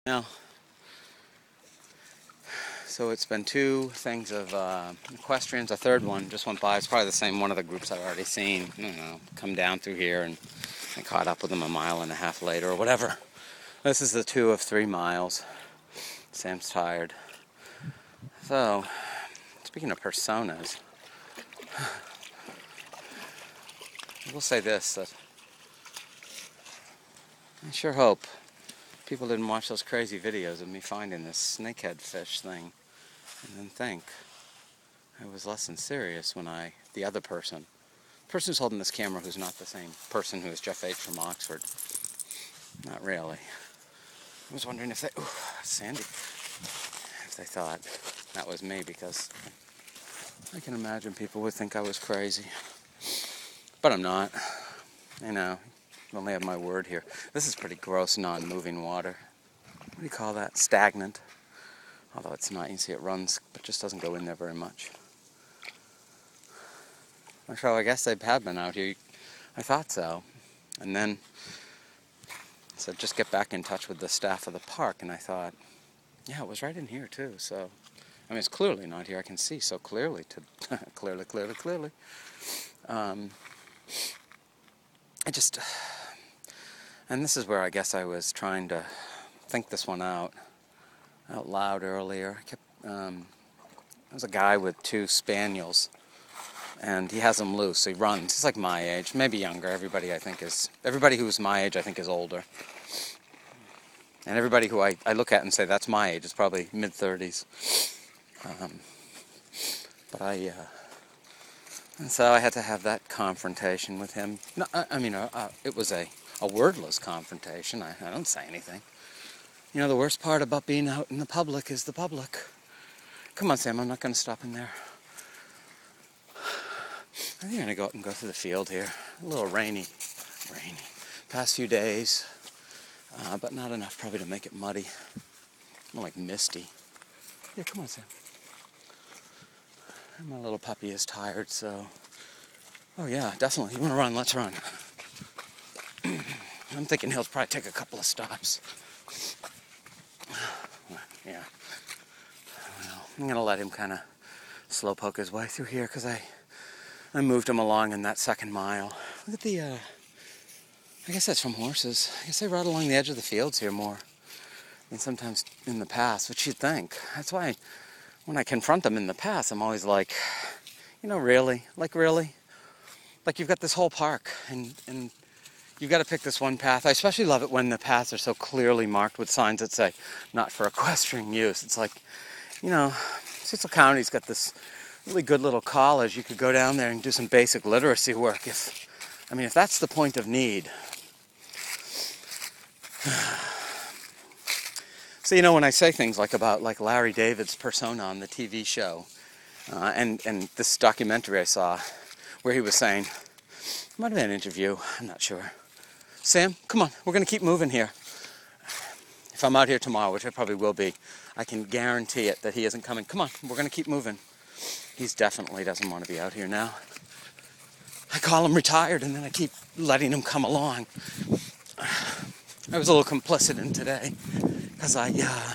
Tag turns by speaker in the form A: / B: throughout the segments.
A: Now, so it's been two things of equestrians. A third one just went by. It's probably the same one of the groups I've already seen. I don't know, come down through here, and I caught up with them a mile and a half later or whatever. This is the 2 of 3 miles. Sam's tired. So, speaking of personas, I will say this, that I sure hope people didn't watch those crazy videos of me finding this snakehead fish thing and then think I was less than serious when the other person who's holding this camera, who's not the same person who is Jeff H. from Oxford, not really. I was wondering if they, Sandy, if they thought that was me, because I can imagine people would think I was crazy. But I'm not. I know. I only have my word here. This is pretty gross, non-moving water. What do you call that? Stagnant. Although it's not. You can see it runs, but just doesn't go in there very much. So I guess they have been out here. I thought so. And then I said, just get back in touch with the staff of the park. And I thought, yeah, it was right in here too. So, I mean, it's clearly not here. I can see so clearly. Clearly. And this is where I guess I was trying to think this one out loud earlier. There's a guy with 2 spaniels, and he has them loose. He runs. He's like my age, maybe younger. Everybody who's my age, I think, is older. And everybody who I look at and say that's my age is probably mid-30s. And so I had to have that confrontation with him. No, it was a wordless confrontation. I don't say anything. You know, the worst part about being out in the public is the public. Come on, Sam, I'm not going to stop in there. I think I'm going to go out and go through the field here. A little rainy. Past few days, but not enough probably to make it muddy. More like misty. Yeah, come on, Sam. My little puppy is tired, so... Oh yeah, definitely. You want to run? Let's run. I'm thinking he'll probably take a couple of stops. Yeah. Well, I'm going to let him kind of slowpoke his way through here, because I moved him along in that second mile. Look at the... I guess that's from horses. I guess they ride along the edge of the fields here more than sometimes in the past, which you'd think. That's why... when I confront them in the past, I'm always like, really? Like, really? Like, you've got this whole park, and you've got to pick this one path. I especially love it when the paths are so clearly marked with signs that say, not for equestrian use. It's like, Cecil County's got this really good little college. You could go down there and do some basic literacy work if that's the point of need. So, when I say things about Larry David's persona on the TV show, and this documentary I saw where he was saying, it might have been an interview, I'm not sure. Sam, come on, we're going to keep moving here. If I'm out here tomorrow, which I probably will be, I can guarantee it that he isn't coming. Come on, we're going to keep moving. He definitely doesn't want to be out here now. I call him retired, and then I keep letting him come along. I was a little complicit in today, because I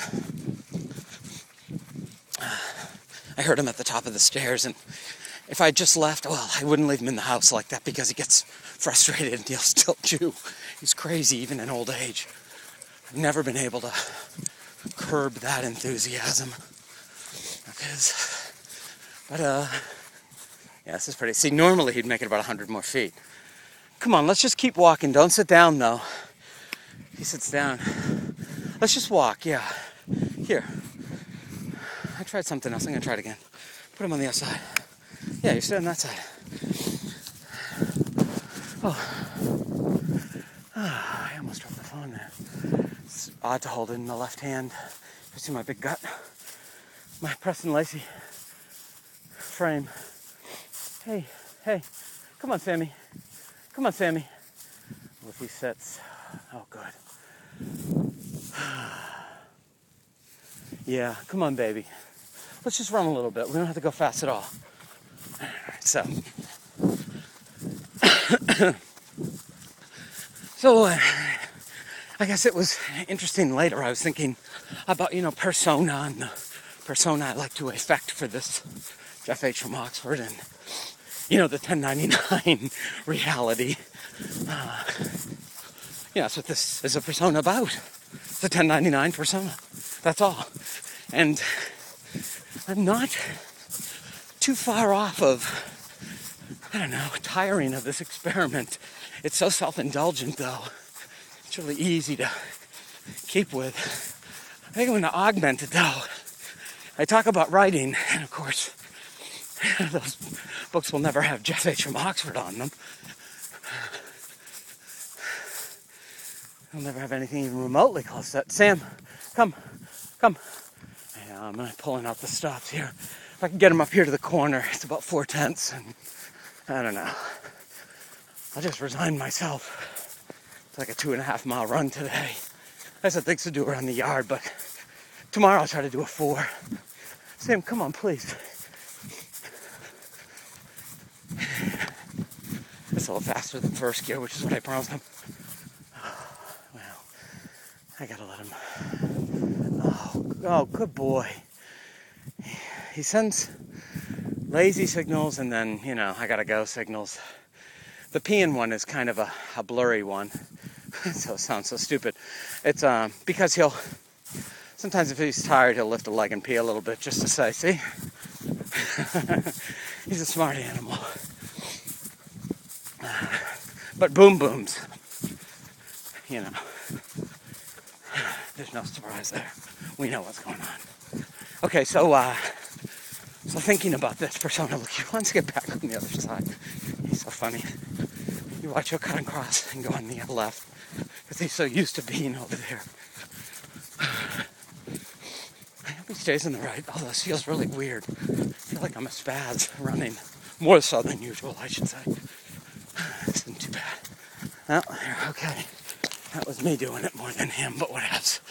A: heard him at the top of the stairs, and if I just left, I wouldn't leave him in the house like that, because he gets frustrated and he'll still chew. He's crazy, even in old age. I've never been able to curb that enthusiasm. Yeah, this is pretty... See, normally he'd make it about 100 more feet. Come on, let's just keep walking. Don't sit down, though. He sits down. Let's just walk, yeah. Here. I tried something else. I'm going to try it again. Put him on the other side. Yeah, you stay on that side. I almost dropped the phone there. It's odd to hold it in the left hand. You see my big gut? My Preston Lacey frame. Hey. Come on, Sammy. Well, if he sits... Oh, good. Yeah, come on, baby. Let's just run a little bit. We don't have to go fast at all. All right, so I guess it was interesting later. I was thinking about, persona and the persona I like to affect for this Jeff H. from Oxford and, the 1099 reality. That's what this is a persona about. It's a 1099 persona. That's all. And I'm not too far off of, tiring of this experiment. It's so self-indulgent, though. It's really easy to keep with. I think I'm going to augment it, though. I talk about writing, and of course, those books will never have Jeff H. from Oxford on them. They'll never have anything even remotely close to that. Sam, come. Yeah, I'm pulling out the stops here. If I can get him up here to the corner, it's about 4/10, and I don't know. I'll just resign myself. It's like a 2.5 mile run today. I had some things to do around the yard, but tomorrow I'll try to do a 4. Sam, come on, please. It's a little faster than first gear, which is what I promised him. Well, I gotta let him. Oh, good boy. He sends lazy signals and then, I gotta go signals. The peeing one is kind of a blurry one. So it sounds so stupid. It's because sometimes if he's tired, he'll lift a leg and pee a little bit just to say, see? He's a smart animal. But boom booms, there's no surprise there. We know what's going on. Okay, so thinking about this persona, look, he wants to get back on the other side. He's so funny. You watch, he'll cut and cross and go on the left, because he's so used to being over there. I hope he stays on the right, although this feels really weird. I feel like I'm a spaz running, more so than usual, I should say. This isn't too bad. Well, okay. That was me doing it more than him, but whatevs.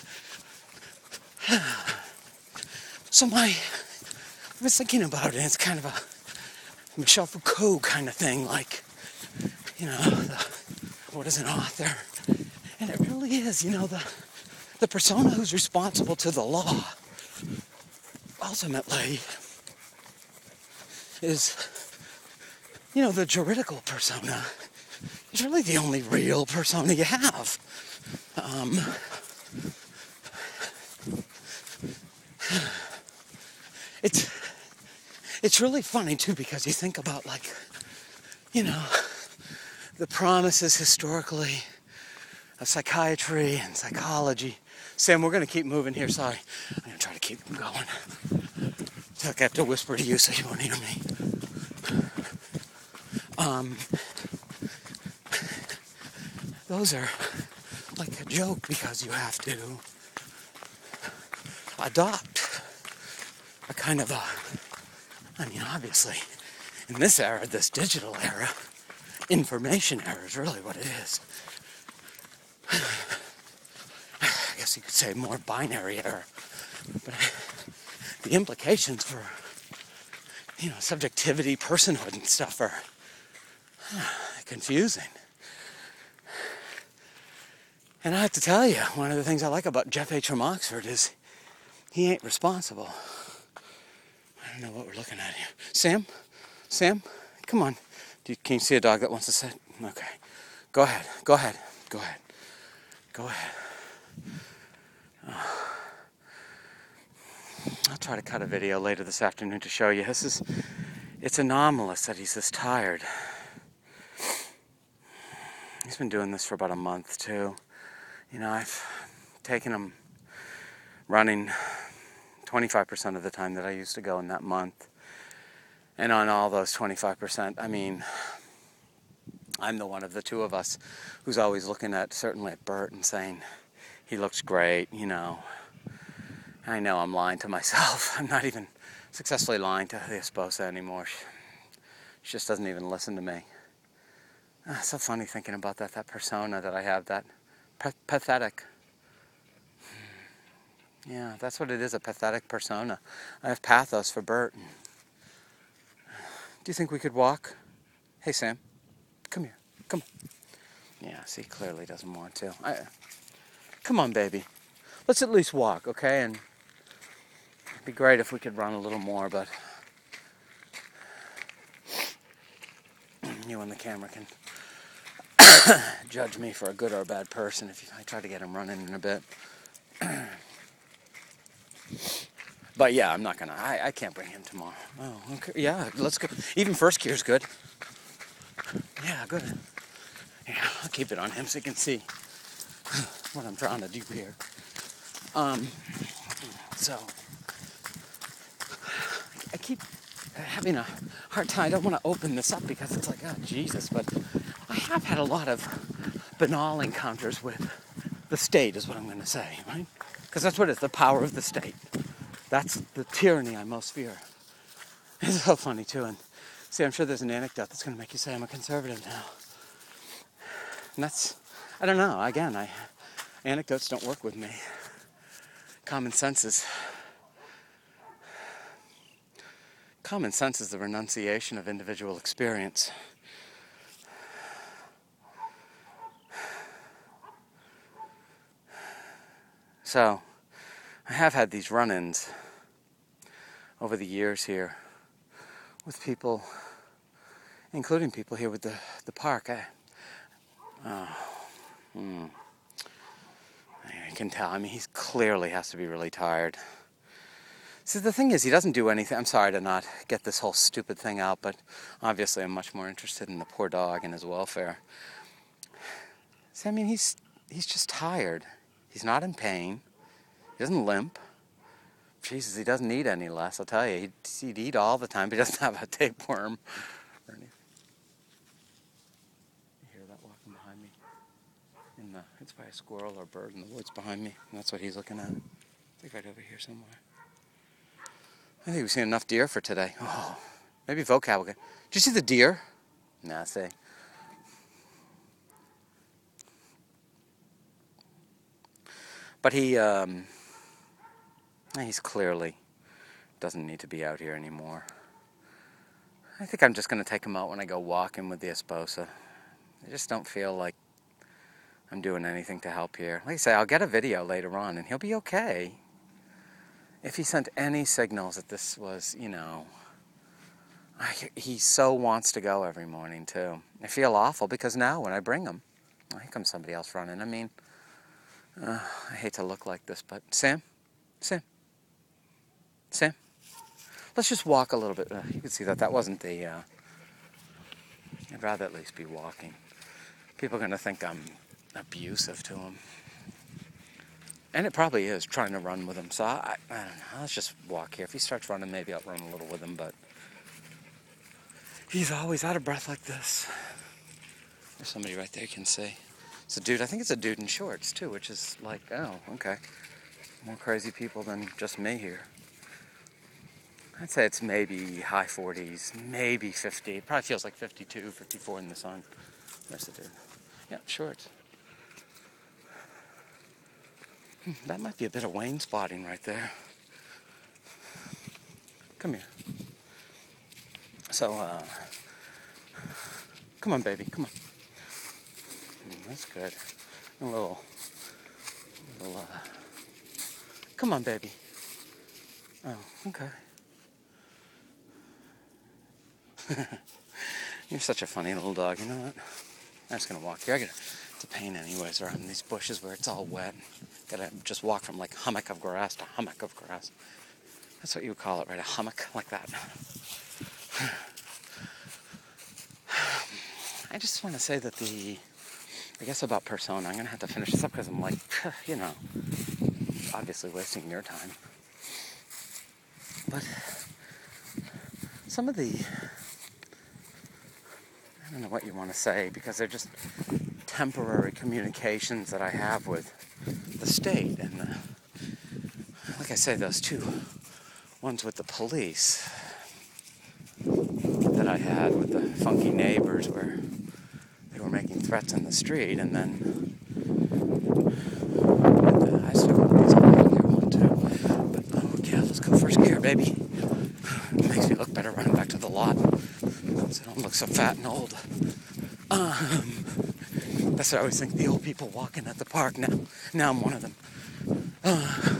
A: So I was thinking about it, and it's kind of a Michel Foucault kind of thing, like, what is an author? And it really is, the persona who's responsible to the law, ultimately, is, the juridical persona. It's really the only real persona you have. It's really funny, too, because you think about, the promises historically of psychiatry and psychology. Sam, we're going to keep moving here. Sorry. I'm going to try to keep them going. It's like I have to whisper to you so you won't hear me. Those are like a joke because you have to adopt a kind of obviously, in this era, this digital era, information era is really what it is. I guess you could say more binary era. But the implications for, subjectivity, personhood and stuff are confusing. And I have to tell you, one of the things I like about Jeff H. from Oxford is he ain't responsible. I don't know what we're looking at here. Sam, come on. Can you see a dog that wants to sit? Okay. Go ahead. Oh. I'll try to cut a video later this afternoon to show you. It's anomalous that he's this tired. He's been doing this for about a month, too. I've taken him running 25% of the time that I used to go in that month. And on all those 25%, I'm the one of the two of us who's always looking certainly at Bert and saying, he looks great, I know I'm lying to myself. I'm not even successfully lying to the esposa anymore. She just doesn't even listen to me. It's so funny thinking about that persona that I have, that pathetic. Yeah, that's what it is, a pathetic persona. I have pathos for Bert. Do you think we could walk? Hey, Sam, come here. Come on. Yeah, see, clearly doesn't want to. Come on, baby. Let's at least walk, okay? And it'd be great if we could run a little more, but you and the camera can judge me for a good or a bad person if I try to get him running in a bit. But yeah, I'm not gonna. I can't bring him tomorrow. Oh, okay. Yeah, let's go. Even first gear's good. Yeah, good. Yeah, I'll keep it on him so you can see what I'm trying to do here. So I keep having a hard time. I don't want to open this up because it's like, oh Jesus, but I have had a lot of banal encounters with the state, is what I'm going to say, right? Because that's what it is, the power of the state. That's the tyranny I most fear. It's so funny too, and see, I'm sure there's an anecdote that's going to make you say I'm a conservative now. And that's, I don't know, again, anecdotes don't work with me. Common sense is the renunciation of individual experience. So, I have had these run-ins over the years here with people, including people here with the park. I can tell. I mean, he clearly has to be really tired. See, the thing is, he doesn't do anything. I'm sorry to not get this whole stupid thing out, but obviously I'm much more interested in the poor dog and his welfare. See, I mean, he's just tired. He's not in pain. He doesn't limp. Jesus, he doesn't eat any less, I'll tell you. He'd eat all the time, but he doesn't have a tapeworm or anything. You hear that walking behind me? It's by a squirrel or a bird in the woods behind me. And that's what he's looking at. I think right over here somewhere. I think we've seen enough deer for today. Oh, maybe vocab will get... Did you see the deer? Nah, say. But he's clearly doesn't need to be out here anymore. I think I'm just going to take him out when I go walking with the Esposa. I just don't feel like I'm doing anything to help here. Like I say, I'll get a video later on and he'll be okay. If he sent any signals that this was, you know... he so wants to go every morning, too. I feel awful because now when I bring him, here comes somebody else running. I mean, I hate to look like this, but Sam? Let's just walk a little bit. You can see that wasn't the... I'd rather at least be walking. People are going to think I'm abusive to him. And it probably is, trying to run with him. So I don't know, let's just walk here. If he starts running, maybe I'll run a little with him, but... He's always out of breath like this. There's somebody right there you can see. It's a dude. I think it's a dude in shorts, too, which is like, oh, okay. More crazy people than just me here. I'd say it's maybe high 40s, maybe 50. It probably feels like 52, 54 in the sun. There's the dude. Yeah, shorts. That might be a bit of Wayne spotting right there. Come here. So, come on, baby, come on. That's good. A little, come on, baby. Oh, okay. You're such a funny little dog, you know what? I'm just gonna walk here. It's a pain anyways around these bushes where it's all wet. Gotta just walk from like hummock of grass to hummock of grass. That's what you would call it, right? A hummock like that. I just want to say that I guess about persona, I'm going to have to finish this up because I'm like, you know, obviously wasting your time. But some of the, I don't know what you want to say, because they're just temporary communications that I have with the state. And like I say, those two ones with the police that I had with the funky neighbors where they were making threats in the street, and then I still got these on here one too. But oh yeah, let's go first gear, baby. It makes me look better running back to the lot, so I don't look so fat and old. That's what I always think, the old people walking at the park. Now I'm one of them.